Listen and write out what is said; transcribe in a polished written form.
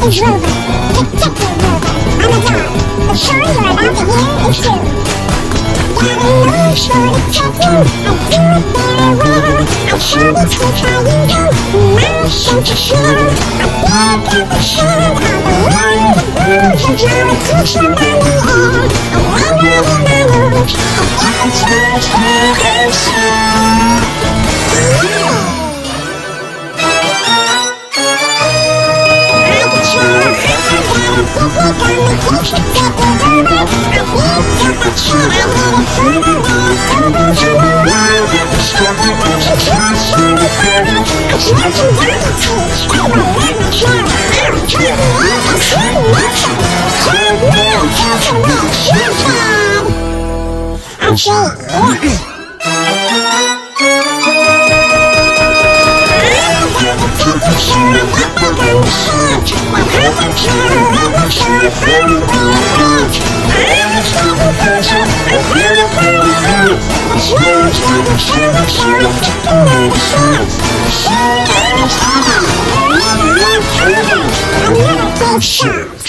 is Rover, Detective Rover. I'm a dog. The story you're about to hear is true. Got a nose for detecting, I do it very well. I saw these kids try using my sense of smell. I pick up the sound of the wind, the blues, and now it keeps them down the air. I wonder in my nose, I got the chance to answer. I'm never